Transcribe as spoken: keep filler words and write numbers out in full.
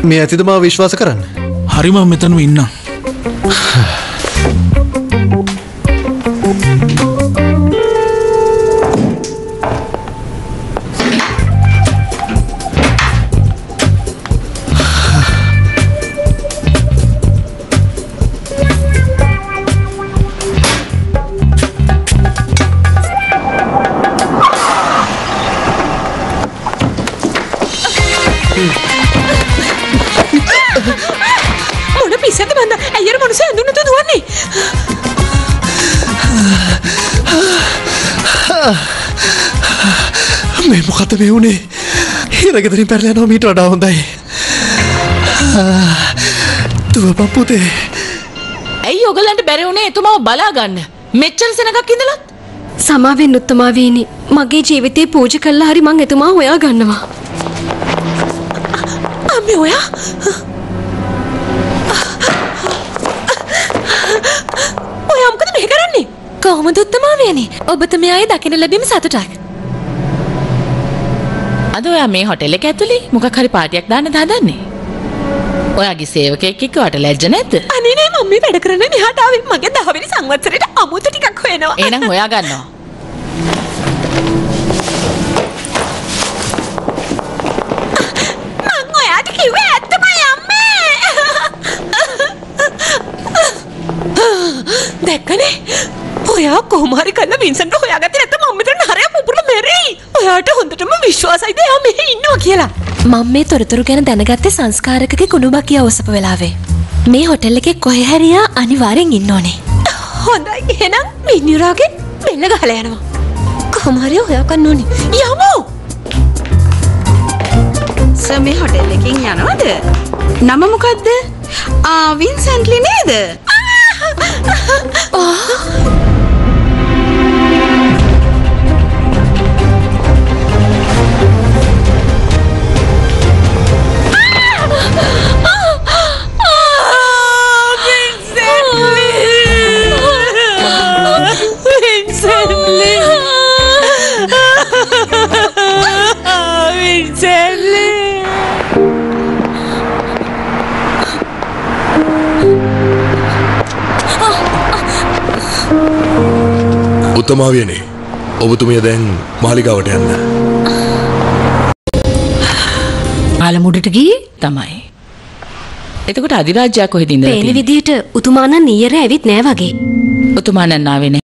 මේ ඇතිද මාව විශ්වාස කරන්න? හරි මම මෙතනම ඉන්නම්. මේ මොකද මේ උනේ? හිරගෙදරින් පැනලා යනවා මීට වඩා හොඳයි. දුවපන් පුතේ. ඇයි ඔයගලන්ට බැරි උනේ එතුමාව බලා ගන්න? මෙච්චර සෙනගක් ඉඳලා? සමාවෙන් උත්තමා වීනි. මගේ ජීවිතේ පූජා කළා හරි මං එතුමාව හොයා ගන්නවා. අම්මේ ඔයා? ඔයා මොකද මෙහෙ කරන්නේ? කොහොමද උත්තමා වීනි? ඔබතුමිය ආයේ දකින්න ලැබීම සතුටක්. අද ඔයා මේ හොටෙල් එක ඇතුලේ මොකක් හරි පාටියක් දාන්න හදන්නේ? ඔයාගේ සේවකයෙක් එක්ක වට ලැජ්ජ නැද්ද? අනේ නෑ මම්මී වැඩ කරන්නේ මෙහාට ආවේ මගේ දහවෙනි සංවත්සරේට අමුතු ටිකක් හොයනවා. එහෙනම් හොයා ගන්නවා. මං ඔයාට කිව්වේ ඇත්තමයි අම්මේ. දැක්කනේ? ඔයා කොහොම හරි කරලා වින්සන්ට හොයාගත්තේ නැත්නම් මම්මිට නරය පුපුරලා මෙරෙයි. ඔයාට හොඳටම විශ්වාසයිද එයා මෙහෙ ඉන්නවා කියලා? මම මේ තොරතුරු ගැන දැනගත්තේ සංස්කාරකගේ කුණුබකිය ඔසප වෙලාවේ. මේ හොටෙල් එකේ කොහේ හරි යා අනිවාර්යෙන් ඉන්න ඕනේ. හොඳයි එහෙනම් මිනිරාගේ බෙල්ල ගහලා යනවා. කොහොම හරි හොයා ගන්න ඕනේ. යමු. සර් මේ හොටෙල් එකකින් යනවද? නම මොකද්ද? ආ වින්සන්ට්ලි නේද? උත්තමා වියනේ ඔබතුමිය දැන් මාලිගාවට යන්න. ආලමුඩට ගියේ තමයි. එතකොට අධිරාජ්‍යයා කොහෙද ඉඳලා තියෙන්නේ? පේන විදිහට උතුමාණන් ඊයර ඇවිත් නෑ වගේ. උතුමාණන් ආවේ නෑ.